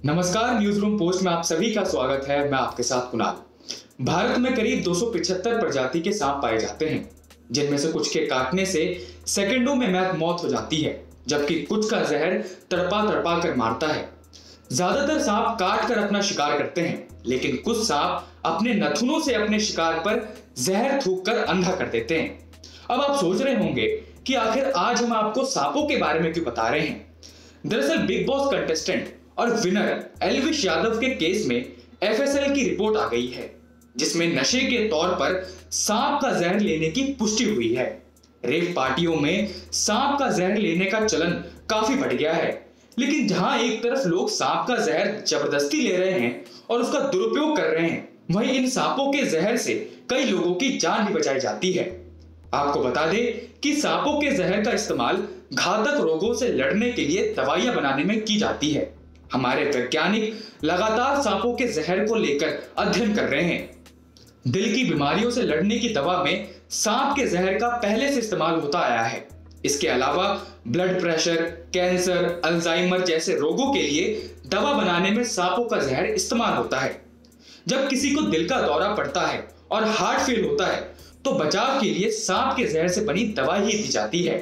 नमस्कार, news room post में आप सभी का स्वागत है। मैं आपके साथ कुणाल। भारत में करीब 275 प्रजाति के सांप पाए जाते हैं, जिनमें से कुछ के काटने से सेकंडों में मौत हो जाती है, जबकि कुछ का जहर तड़पा तड़पा कर मारता है। ज्यादातर सांप काट कर अपना शिकार करते हैं, लेकिन कुछ सांप अपने नथुनों से अपने शिकार पर जहर थूक कर अंधा कर देते हैं। अब आप सोच रहे होंगे कि आखिर आज हम आपको सांपों के बारे में क्यों बता रहे हैं। दरअसल बिग बॉस कंटेस्टेंट और विनर एल्विश यादव के केस में एफएसएल की रिपोर्ट आ गई है, जिसमें नशे के तौर पर सांप का जहर लेने की पुष्टि हुई है। रेव पार्टियों में सांप का जहर लेने का चलन काफी बढ़ गया है, लेकिन जहां एक तरफ लोग सांप का जहर जबरदस्ती ले रहे हैं और उसका दुरुपयोग कर रहे हैं, वहीं इन सांपों के जहर से कई लोगों की जान भी बचाई जाती है। आपको बता दें कि सांपों के जहर का इस्तेमाल घातक रोगों से लड़ने के लिए दवाइयां बनाने में की जाती है। हमारे वैज्ञानिक लगातार सांपों के जहर को लेकर अध्ययन कर रहे हैं। दिल की बीमारियों से लड़ने की दवा में सांप के जहर का पहले से इस्तेमाल होता आया है। इसके अलावा ब्लड प्रेशर, कैंसर, अल्जाइमर जैसे रोगों के लिए दवा बनाने में सांपों का जहर इस्तेमाल होता है। जब किसी को दिल का दौरा पड़ता है और हार्ट फेल होता है, तो बचाव के लिए सांप के जहर से बनी दवा ही दी जाती है।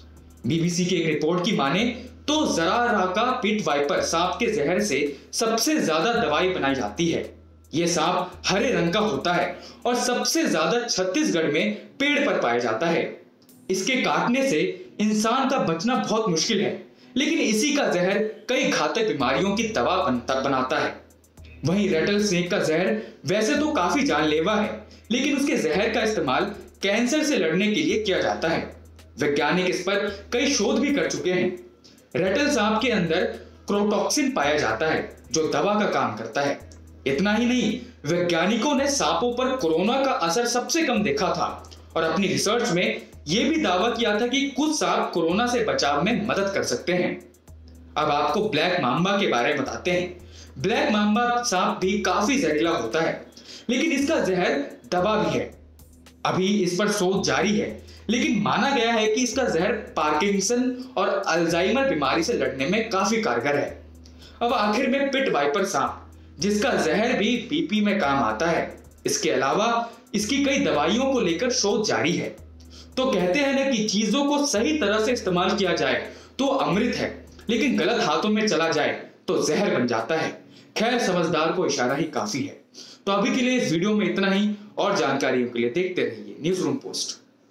बीबीसी की एक रिपोर्ट की माने तो जराराका पिट वाइपर सांप के जहर से सबसे ज्यादा दवाई बनाई जाती है। यह सांप हरे रंग का होता है और सबसे ज्यादा छत्तीसगढ़ में पेड़ पर पाया जाता है। इसके काटने से इंसान का बचना बहुत मुश्किल है, लेकिन इसी का जहर कई घातक बीमारियों की दवा बनाता है। वहीं रेटल स्नेक का जहर वैसे तो काफी जानलेवा है, लेकिन उसके जहर का इस्तेमाल कैंसर से लड़ने के लिए किया जाता है। वैज्ञानिक इस पर कई शोध भी कर चुके हैं। रेटल सांप के अंदर क्रोटॉक्सिन पाया जाता है, जो दवा का काम करता है। इतना ही नहीं, वैज्ञानिकों ने सांपों पर कोरोना का असर सबसे कम देखा था और अपनी रिसर्च में यह भी दावा किया था कि कुछ सांप कोरोना से बचाव में मदद कर सकते हैं। अब आपको ब्लैक मांबा के बारे में बताते हैं। ब्लैक मांबा सांप भी काफी जहरीला होता है, लेकिन इसका जहर दवा भी है। अभी इस पर शोध जारी है, लेकिन माना गया है कि इसका जहर पार्किंसन और अल्जाइमर बीमारी से लड़ने में काफी कारगर है। अब आखिर में पिट वाइपर सांप, जिसका जहर भी बीपी में काम आता है। इसके अलावा इसकी कई दवाइयों को लेकर शोध जारी है। तो कहते हैं ना कि चीजों को सही तरह से इस्तेमाल किया जाए तो अमृत है, लेकिन गलत हाथों में चला जाए तो जहर बन जाता है। खैर, समझदार को इशारा ही काफी है। तो अभी के लिए इस वीडियो में इतना ही, और जानकारियों के लिए देखते रहिए न्यूज रूम पोस्ट।